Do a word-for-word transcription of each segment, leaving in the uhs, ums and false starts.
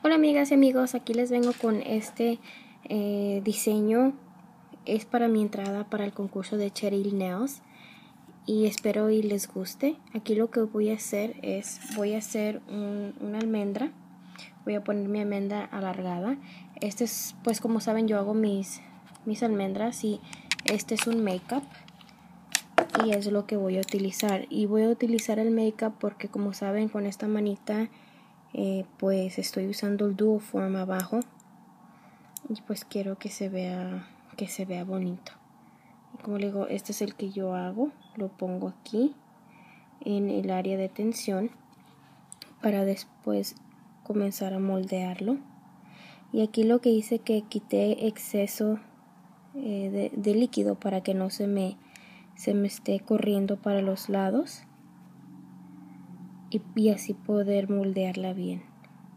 Hola amigas y amigos, aquí les vengo con este eh, diseño. Es para mi entrada para el concurso de Cheryl Nails y espero y les guste. Aquí lo que voy a hacer es, voy a hacer un, una almendra. Voy a poner mi almendra alargada. Este es, pues como saben, yo hago mis, mis almendras y este es un make-up. Y es lo que voy a utilizar. Y voy a utilizar el make-up porque, como saben, con esta manita eh, pues estoy usando el Duoform abajo. Y pues quiero que se vea que se vea bonito. Y como le digo, este es el que yo hago. Lo pongo aquí en el área de tensión para después comenzar a moldearlo. Y aquí lo que hice que quité exceso eh, de, de líquido para que no se me se me esté corriendo para los lados y, y así poder moldearla bien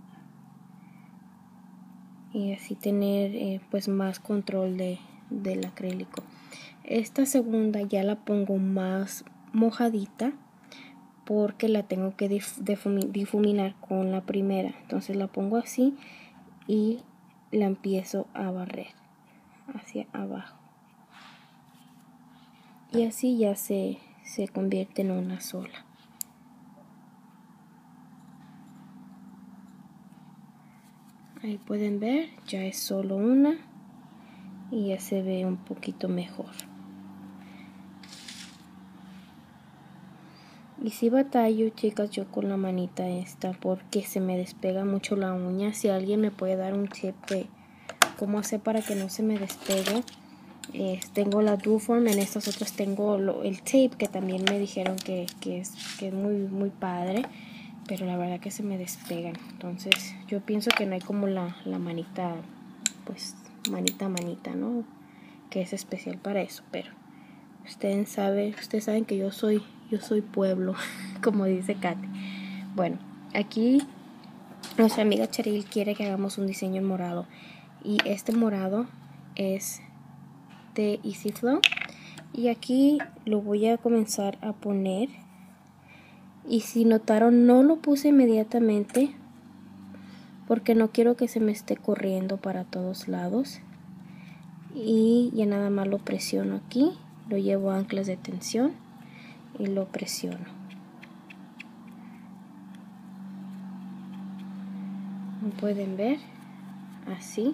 y así tener eh, pues más control de, del acrílico. Esta segunda ya la pongo más mojadita porque la tengo que dif difuminar con la primera, entonces la pongo así y la empiezo a barrer hacia abajo y así ya se, se convierte en una sola. Ahí pueden ver, ya es solo una y ya se ve un poquito mejor. Y si batallo, chicas, yo con la manita esta porque se me despega mucho la uña. Si alguien me puede dar un tip de cómo hacer para que no se me despegue. Eh, tengo la Duoform, en estas otras tengo lo, el tape que también me dijeron que, que, es, que es muy, muy padre. Pero la verdad que se me despegan. Entonces yo pienso que no hay como la, la manita, pues manita manita, ¿no? Que es especial para eso. Pero ustedes saben, ustedes saben que yo soy, yo soy pueblo, como dice Katy. Bueno, aquí nuestra amiga Cheryl quiere que hagamos un diseño en morado. Y este morado es de Easy Flow. Y aquí lo voy a comenzar a poner. Y si notaron, no lo puse inmediatamente porque no quiero que se me esté corriendo para todos lados. Y ya nada más lo presiono aquí, lo llevo a anclas de tensión y lo presiono. Como pueden ver, así.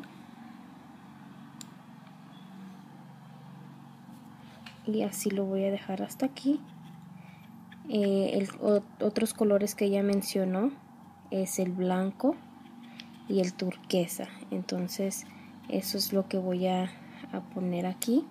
Y así lo voy a dejar hasta aquí. Eh, el, o, otros colores que ella mencionó es el blanco y el turquesa. Entonces eso es lo que voy a, a poner aquí.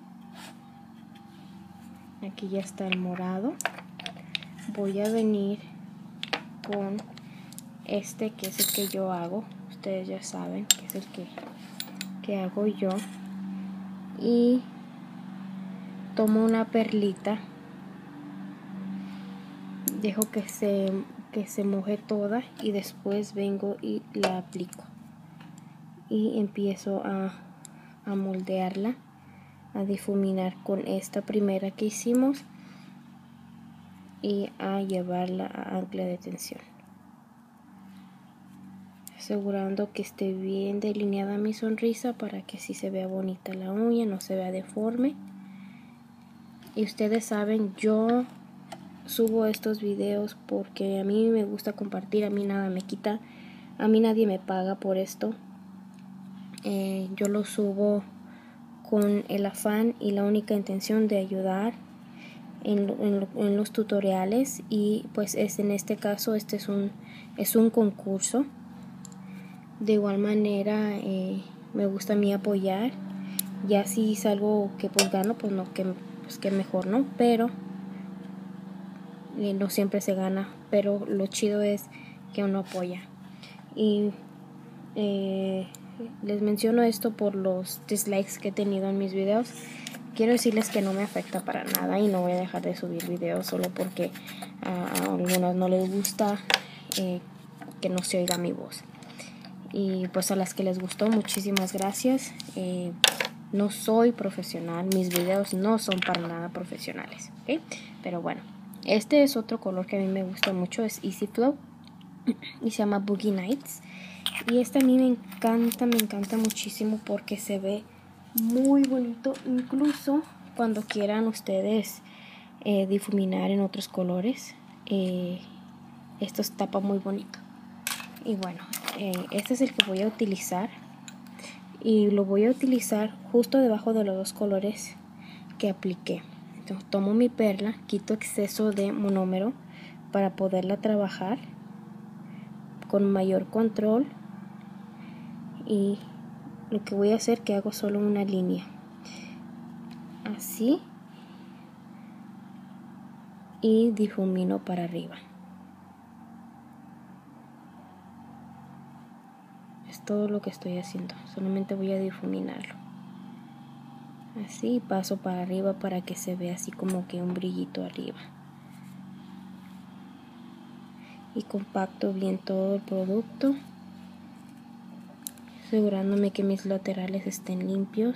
Aquí ya está el morado. Voy a venir con este que es el que yo hago. Ustedes ya saben que es el que, que hago yo. Y tomo una perlita. Dejo que se, que se moje toda y después vengo y la aplico. Y empiezo a, a moldearla, a difuminar con esta primera que hicimos y a llevarla a ancla de tensión, asegurando que esté bien delineada mi sonrisa para que así se vea bonita la uña, no se vea deforme. Y ustedes saben, yo subo estos videos porque a mí me gusta compartir, a mí nada me quita, a mí nadie me paga por esto. Eh, yo lo subo con el afán y la única intención de ayudar en, en, en los tutoriales. Y pues es en este caso este es un es un concurso. De igual manera eh, me gusta a mí apoyar. Ya si salgo que pues gano, pues no, que, pues que mejor, ¿no? Pero eh, no siempre se gana, pero lo chido es que uno apoya. Y eh, les menciono esto por los dislikes que he tenido en mis videos. Quiero decirles que no me afecta para nada y no voy a dejar de subir videos solo porque a, a algunos no les gusta eh, que no se oiga mi voz. Y pues a las que les gustó, muchísimas gracias. Eh, no soy profesional, mis videos no son para nada profesionales, ¿okay? Pero bueno, este es otro color que a mí me gusta mucho, es Easy Flow. y se llama Boogie Nights. Y este a mí me encanta, me encanta muchísimo porque se ve muy bonito, incluso cuando quieran ustedes eh, difuminar en otros colores. Eh, esto se tapa muy bonito. Y bueno, eh, este es el que voy a utilizar. Y lo voy a utilizar justo debajo de los dos colores que apliqué. Entonces, tomo mi perla, quito exceso de monómero para poderla trabajar con mayor control. Y lo que voy a hacer es que hago solo una línea. Así. Y difumino para arriba. Es todo lo que estoy haciendo. Solamente voy a difuminarlo. Así paso para arriba para que se vea así como que un brillito arriba. Y compacto bien todo el producto, asegurándome que mis laterales estén limpios.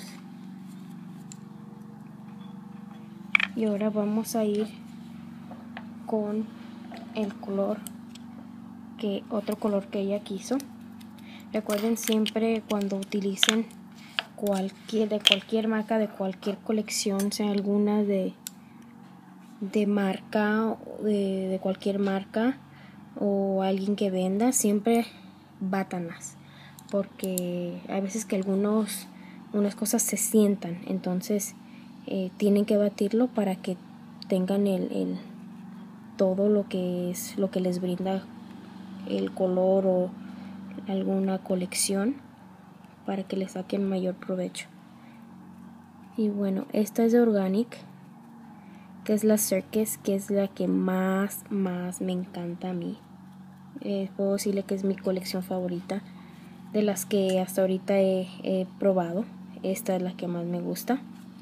Y ahora vamos a ir con el color que otro color que ella quiso. Recuerden siempre cuando utilicen cualquier de cualquier marca, de cualquier colección, sea alguna de de marca de, de cualquier marca o alguien que venda, siempre bátanlas, porque hay veces que algunos unas cosas se sientan, entonces eh, tienen que batirlo para que tengan el, el todo lo que es lo que les brinda el color o alguna colección, para que le saquen mayor provecho. Y bueno, esta es de Organic, que es la Circus, que es la que más más me encanta a mí. Eh, puedo decirle que es mi colección favorita de las que hasta ahorita he, he probado. Esta es la que más me gusta.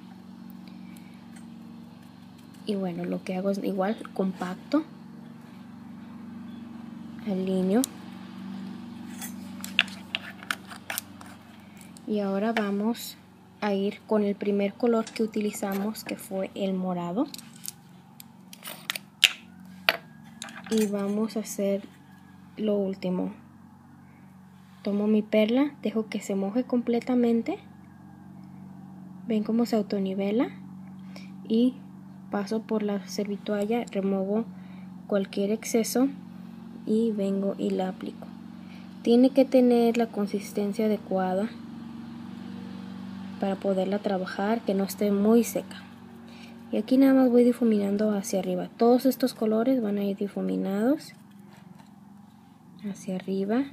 Y bueno, lo que hago es igual, compacto, alineo. Y ahora vamos a ir con el primer color que utilizamos, que fue el morado. Y vamos a hacer lo último. Tomo mi perla, dejo que se moje completamente. Ven cómo se autonivela. Y paso por la servitoalla, remuevo cualquier exceso y vengo y la aplico. Tiene que tener la consistencia adecuada para poderla trabajar, que no esté muy seca. Y aquí nada más voy difuminando hacia arriba. Todos estos colores van a ir difuminados hacia arriba,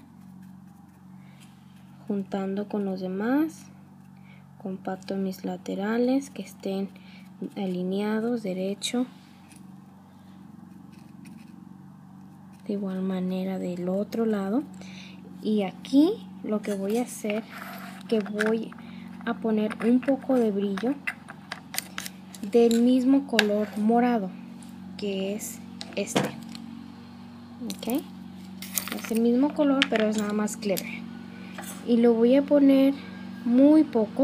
juntando con los demás. Compacto mis laterales, que estén alineados derecho. De igual manera del otro lado. Y aquí lo que voy a hacer, que voy a poner un poco de brillo del mismo color morado, que es este. Ok, es el mismo color, pero es nada más glitter. Y lo voy a poner muy poco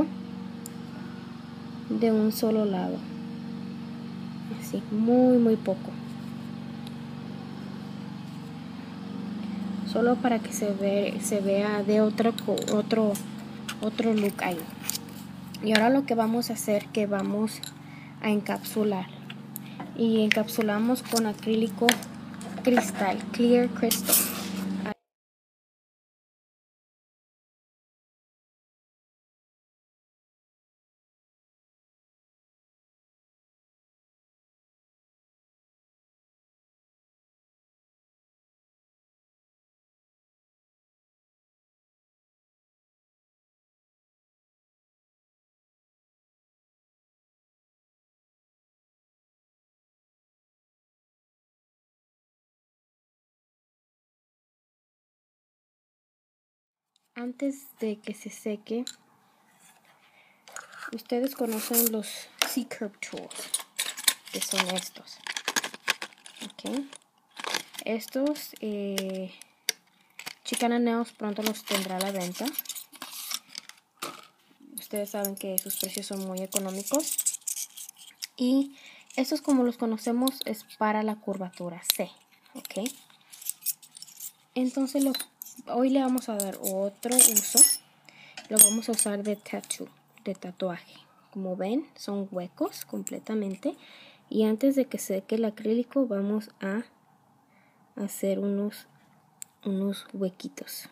de un solo lado, así, muy muy poco, solo para que se ve, se vea de otro otro otro look ahí. Y ahora lo que vamos a hacer, que vamos a encapsular, y encapsulamos con acrílico cristal, clear crystal. Antes de que se seque, ustedes conocen los C-Curve Tools, que son estos. Okay. Estos eh, Chicana Nails pronto los tendrá a la venta. Ustedes saben que sus precios son muy económicos. Y estos, como los conocemos, es para la curvatura C. Okay. Entonces lo, hoy le vamos a dar otro uso. Lo vamos a usar de tattoo, de tatuaje. Como ven, son huecos completamente. Y antes de que seque el acrílico vamos a hacer unos, unos huequitos.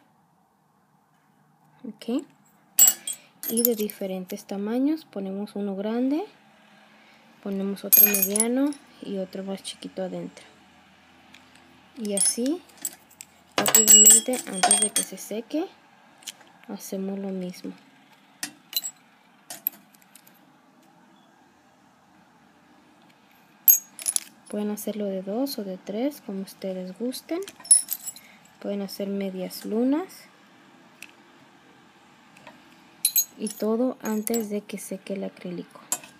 Ok. Y de diferentes tamaños. Ponemos uno grande, ponemos otro mediano y otro más chiquito adentro. Y así, rápidamente, antes de que se seque, hacemos lo mismo. Pueden hacerlo de dos o de tres, como ustedes gusten. Pueden hacer medias lunas. Y todo antes de que seque el acrílico.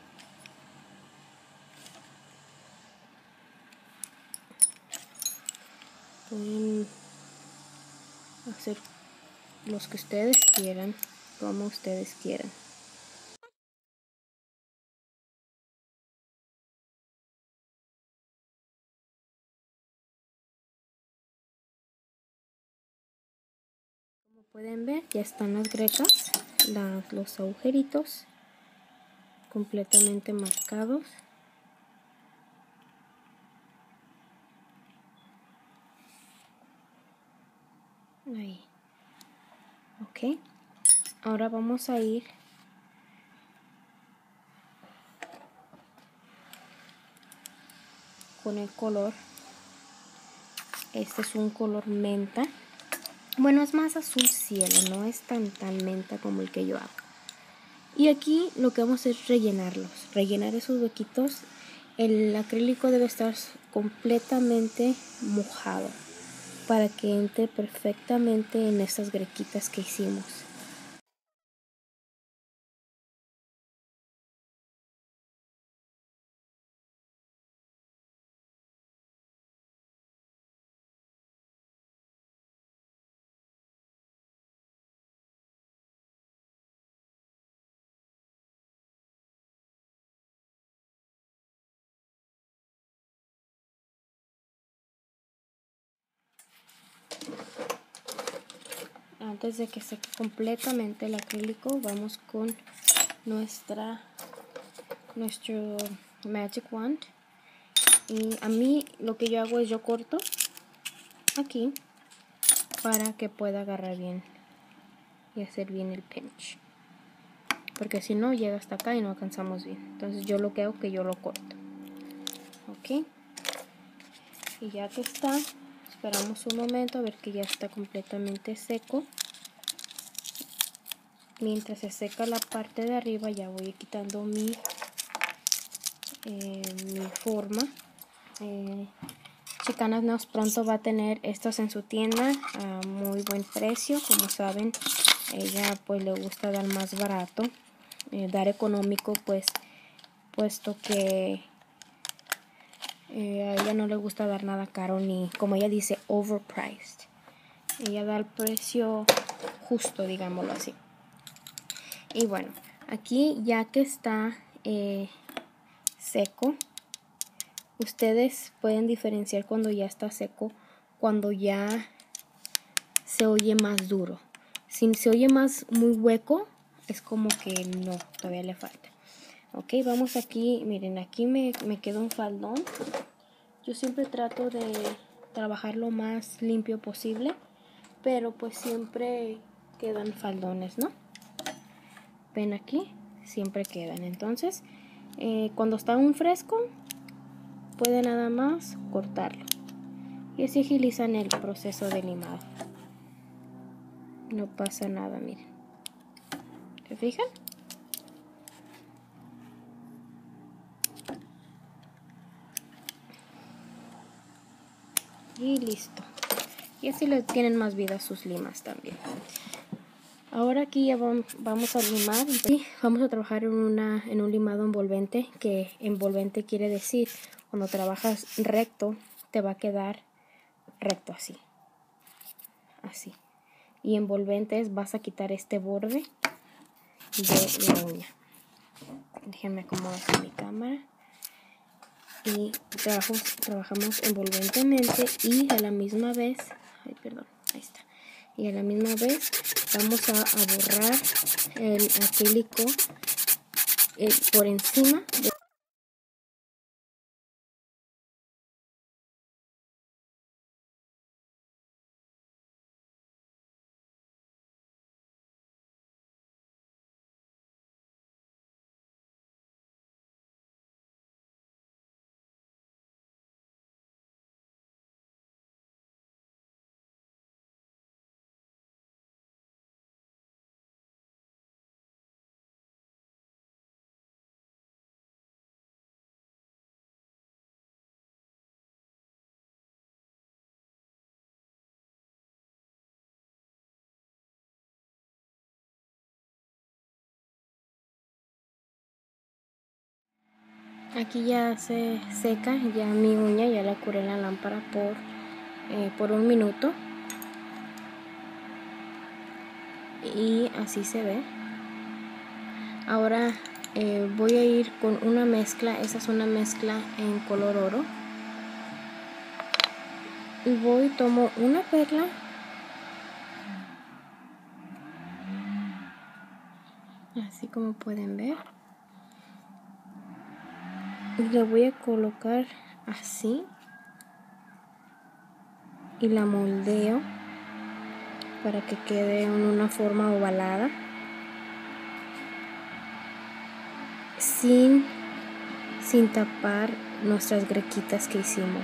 Pueden hacer los que ustedes quieran, como ustedes quieran. Como pueden ver, ya están las grecas, las, los agujeritos completamente marcados. Ahí. Ok. Ahora vamos a ir con el color. Este es un color menta. Bueno, es más azul cielo, no es tan tan menta como el que yo hago. Y aquí lo que vamos a hacer es rellenarlos, rellenar esos huequitos. El acrílico debe estar completamente mojado para que entre perfectamente en estas grequitas que hicimos. Antes de que seque completamente el acrílico, vamos con nuestra nuestro Magic Wand. Y a mí lo que yo hago es yo corto aquí para que pueda agarrar bien y hacer bien el pinch, porque si no llega hasta acá y no alcanzamos bien. Entonces yo lo que hago es que yo lo corto. Ok, y ya que está, esperamos un momento a ver que ya está completamente seco. Mientras se seca la parte de arriba, ya voy quitando mi, eh, mi forma. Eh, Chicanas Nails pronto va a tener estos en su tienda a muy buen precio. Como saben, ella pues le gusta dar más barato, eh, dar económico, pues puesto que eh, a ella no le gusta dar nada caro, ni como ella dice overpriced. Ella da el precio justo, digámoslo así. Y bueno, aquí ya que está eh, seco, ustedes pueden diferenciar cuando ya está seco, cuando ya se oye más duro. Si se oye más muy hueco, es como que no, todavía le falta. Ok, vamos aquí, miren, aquí me, me queda un faldón. Yo siempre trato de trabajar lo más limpio posible, pero pues siempre quedan faldones, ¿no? Ven aquí, siempre quedan. Entonces, eh, cuando está aún fresco, puede nada más cortarlo. Y así agilizan el proceso de limado. No pasa nada, miren. ¿Se fijan? Y listo. Y así le tienen más vida a sus limas también. Ahora aquí ya vamos a limar y vamos a trabajar en, una, en un limado envolvente, que envolvente quiere decir cuando trabajas recto te va a quedar recto así, así. Y envolventes vas a quitar este borde de la uña. Déjenme acomodar con mi cámara. Y trabajamos, trabajamos envolventemente y a la misma vez, ay, perdón, Ahí está. Y a la misma vez vamos a, a borrar el acrílico eh, por encima de aquí ya se seca, ya mi uña, ya la curé en la lámpara por, eh, por un minuto. Y así se ve. Ahora eh, voy a ir con una mezcla, esa es una mezcla en color oro. Y voy, tomo una perla. Así como pueden ver. Y le voy a colocar así. Y la moldeo para que quede en una forma ovalada. Sin, sin tapar nuestras grequitas que hicimos.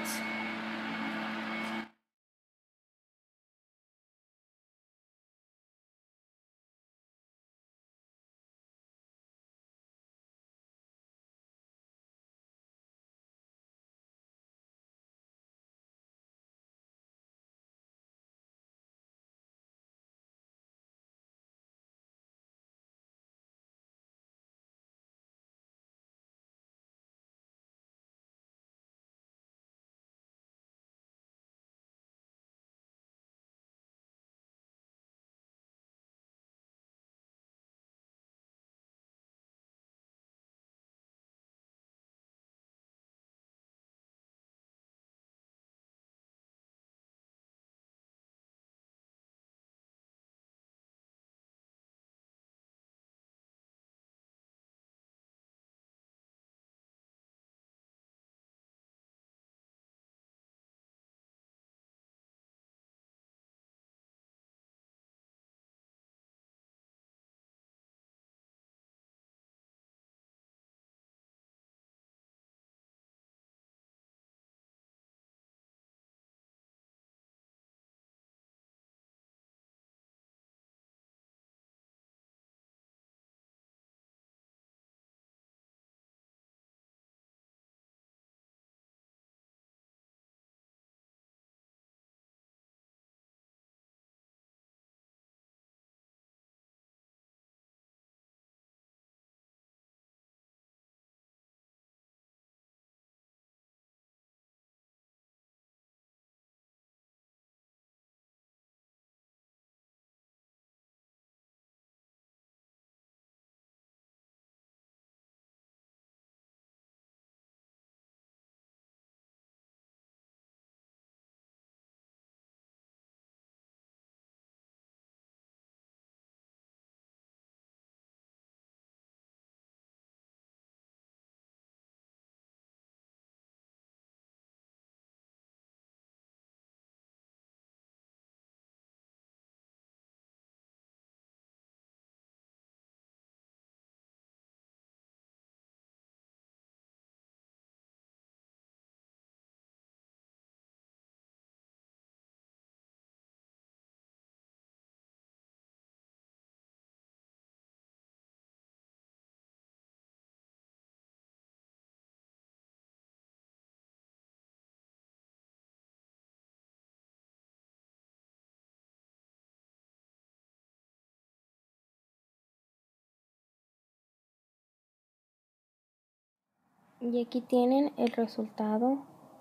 Y aquí tienen el resultado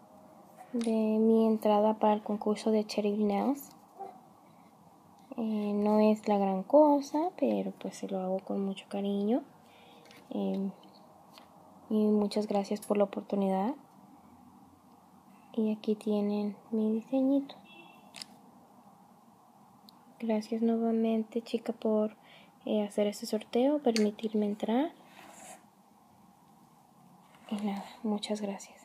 de mi entrada para el concurso de Cherry Nails. Eh, no es la gran cosa, pero pues se lo hago con mucho cariño. Eh, y muchas gracias por la oportunidad. Y aquí tienen mi diseñito. Gracias nuevamente, chica, por eh, hacer este sorteo, permitirme entrar. Y nada, muchas gracias.